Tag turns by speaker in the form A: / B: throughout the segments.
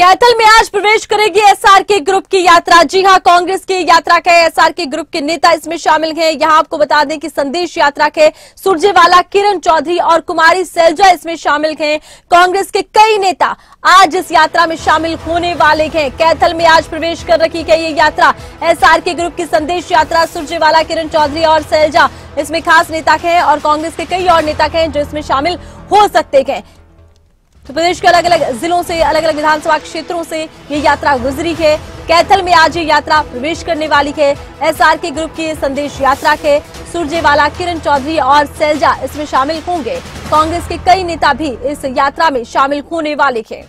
A: कैथल में आज प्रवेश करेगी एसआरके ग्रुप की यात्रा। जी हां, कांग्रेस की यात्रा के एसआरके ग्रुप के नेता इसमें शामिल हैं। यहां आपको बता दें कि संदेश यात्रा के सुरजेवाला, किरण चौधरी और कुमारी सैलजा इसमें शामिल हैं। कांग्रेस के कई नेता आज इस यात्रा में शामिल होने वाले हैं। कैथल में आज प्रवेश कर रखी है ये यात्रा। एसआरके ग्रुप की संदेश यात्रा, सुरजेवाला, किरण चौधरी और सैलजा इसमें खास नेता हैं और कांग्रेस के कई और नेता हैं जो इसमें शामिल हो सकते हैं। तो प्रदेश के अलग अलग जिलों से, अलग अलग विधानसभा क्षेत्रों से ये यात्रा गुजरी है। कैथल में आज ये यात्रा प्रवेश करने वाली है। एसआरके ग्रुप की संदेश यात्रा के सुरजेवाला, किरण चौधरी और सैलजा इसमें शामिल होंगे। कांग्रेस के कई नेता भी इस यात्रा में शामिल होने वाले हैं।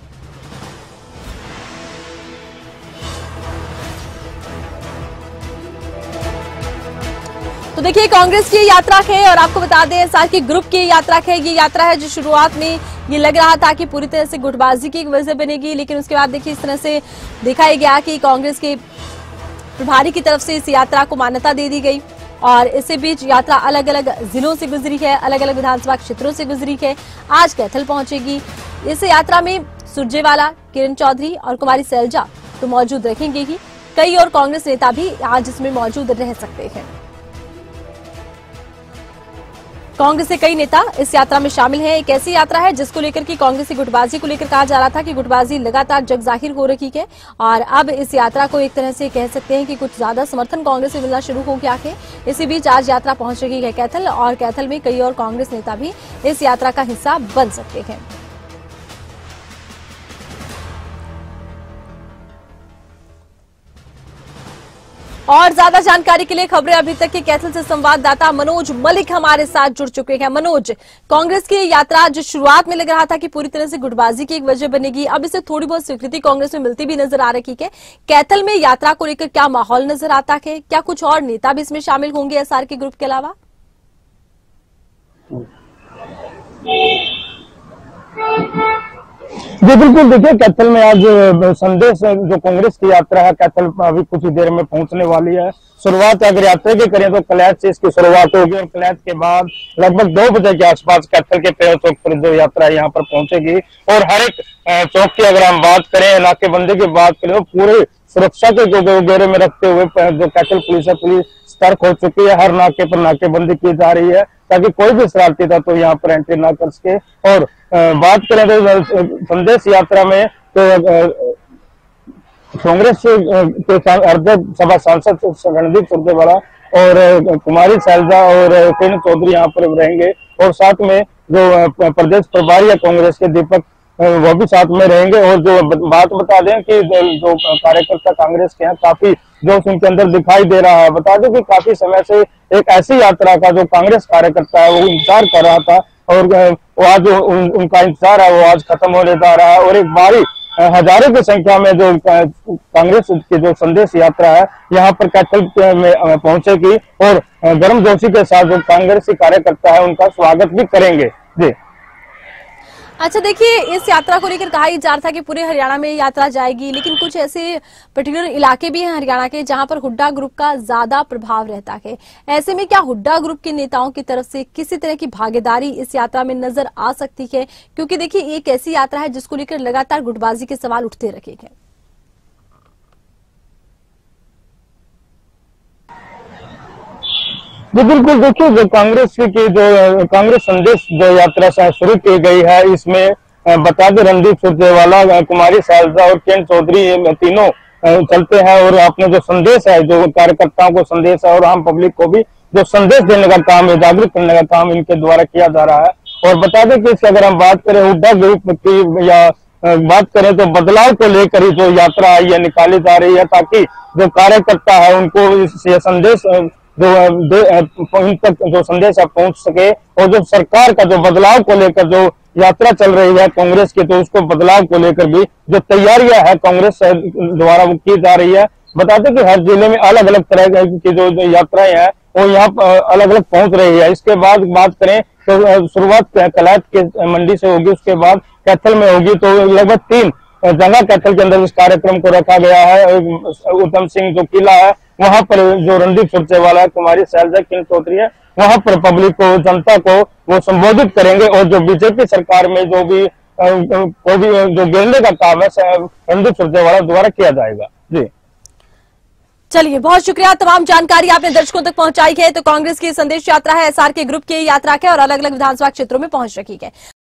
A: तो देखिए, कांग्रेस की यात्रा है और आपको बता दें एसआरके ग्रुप की यात्रा है। ये यात्रा है जो शुरुआत में ये लग रहा था कि पूरी तरह से गुटबाजी की वजह बनेगी, लेकिन उसके बाद देखिए इस तरह से देखा गया कि कांग्रेस के प्रभारी की तरफ से इस यात्रा को मान्यता दे दी गई और इसी बीच यात्रा अलग अलग जिलों से गुजरी है, अलग अलग विधानसभा क्षेत्रों से गुजरी है। आज कैथल पहुंचेगी। इस यात्रा में सुरजेवाला, किरण चौधरी और कुमारी सैलजा तो मौजूद रहेंगे ही। कई और कांग्रेस नेता भी आज इसमें मौजूद रह सकते हैं। कांग्रेस के कई नेता इस यात्रा में शामिल हैं। एक ऐसी यात्रा है जिसको लेकर की कांग्रेस की गुटबाजी को लेकर कहा जा रहा था कि गुटबाजी लगातार जग जाहिर हो रही है और अब इस यात्रा को एक तरह से कह सकते हैं कि कुछ ज्यादा समर्थन कांग्रेस से मिलना शुरू हो गया है। इसी बीच आज यात्रा पहुंच रही है कैथल और कैथल में कई और कांग्रेस नेता भी इस यात्रा का हिस्सा बन सकते हैं। और ज्यादा जानकारी के लिए खबरें अभी तक के कैथल से संवाददाता मनोज मलिक हमारे साथ जुड़ चुके हैं। मनोज, कांग्रेस की यात्रा जो शुरुआत में लग रहा था कि पूरी तरह से गुटबाजी की एक वजह बनेगी, अब इसे थोड़ी बहुत स्वीकृति कांग्रेस में मिलती भी नजर आ रही है। कैथल में यात्रा को लेकर क्या माहौल नजर आता है? क्या कुछ और नेता भी इसमें शामिल होंगे एसआरके ग्रुप के अलावा?
B: जी बिल्कुल, देखिए कैथल में आज संदेश जो कांग्रेस की यात्रा है कैथल अभी कुछ ही देर में पहुंचने वाली है। शुरुआत अगर यात्रा की करें तो कलैत से इसकी शुरुआत होगी और कलैत के बाद लगभग 2 बजे के आसपास कैथल के पेड़ चौक पर जो यात्रा यहाँ पर पहुंचेगी। और हर एक चौक की अगर हम बात करें, नाकेबंदी की बात करें, तो पूरे सुरक्षा के घेरे में रखते हुए जो कैथल पुलिस है, पुलिस सतर्क हो चुकी है। हर नाके पर नाकेबंदी की जा रही है ताकि कोई भी शरारती था तो यहाँ पर एंट्री ना कर सके। और बात करें तो संदेश यात्रा में तो कांग्रेस के अध्यक्ष सभा सांसद रणदीप सुरजेवाला और कुमारी सैलजा और किरण चौधरी यहाँ पर रहेंगे और साथ में जो प्रदेश प्रभारी है कांग्रेस के दीपक, वो भी साथ में रहेंगे। और जो बात बता दें कि जो कार्यकर्ता कांग्रेस के हैं, काफी जोश उनके अंदर दिखाई दे रहा है। बता दें कि काफी समय से एक ऐसी यात्रा का जो कांग्रेस कार्यकर्ता है वो इंतजार कर रहा था और वो आज उनका इंतजार है वो आज खत्म होने जा रहा है। और एक बारी हजारों की संख्या में जो कांग्रेस की जो संदेश यात्रा है यहाँ पर कैथल में पहुंचेगी और गर्मजोशी के साथ जो कांग्रेसी कार्यकर्ता है उनका स्वागत भी करेंगे। जी
A: अच्छा, देखिए, इस यात्रा को लेकर कहा जा रहा था कि पूरे हरियाणा में यात्रा जाएगी, लेकिन कुछ ऐसे पर्टिकुलर इलाके भी हैं हरियाणा के जहां पर हुड्डा ग्रुप का ज्यादा प्रभाव रहता है। ऐसे में क्या हुड्डा ग्रुप के नेताओं की तरफ से किसी तरह की भागीदारी इस यात्रा में नजर आ सकती है? क्योंकि देखिए, एक ऐसी यात्रा है जिसको लेकर लगातार गुटबाजी के सवाल उठते रहे हैं।
B: जी बिल्कुल, देखिए जो कांग्रेस की जो कांग्रेस संदेश जो यात्रा शुरू की गई है, इसमें बता दें रणदीप सुरजेवाला, कुमारी सैलजा और किरण चौधरी तीनों चलते हैं और अपने जो संदेश है, जो कार्यकर्ताओं को संदेश है और आम पब्लिक को भी जो संदेश देने का काम है, जागरूक करने का काम इनके द्वारा किया जा रहा है। और बता दें कि इसकी अगर हम बात करें हुड्डा ग्रुप की या बात करें तो बदलाव को लेकर ही जो यात्रा है निकाली जा रही है ताकि जो कार्यकर्ता है उनको ये संदेश जो इन तक जो संदेश है पहुंच सके और जो सरकार का जो बदलाव को लेकर जो यात्रा चल रही है कांग्रेस की, तो उसको बदलाव को लेकर भी जो तैयारियां है कांग्रेस द्वारा वो की जा रही है। बता दें कि हर जिले में अलग अलग तरह की जो यात्राएं हैं वो यहाँ अलग अलग पहुंच रही है। इसके बाद बात करें तो शुरुआत कलैत के मंडी से होगी, उसके बाद कैथल में होगी। तो लगभग 3 जगह कैथल के अंदर इस कार्यक्रम को रखा गया है। उत्तम सिंह जो किला है वहां पर जो रणदीप सुरजेवाला है, कुमारी सैलजा, किरण चौधरी है, वहां पर पब्लिक को, जनता को वो संबोधित करेंगे और जो बीजेपी सरकार में जो भी को भी जो गिरने का काम है रणदीप सुरजेवाला द्वारा किया जाएगा। जी
A: चलिए, बहुत शुक्रिया, तमाम जानकारी आपने दर्शकों तक पहुंचाई है। तो कांग्रेस की संदेश यात्रा है, एसआरके ग्रुप की यात्रा है और अलग अलग विधानसभा क्षेत्रों में पहुंच रही है।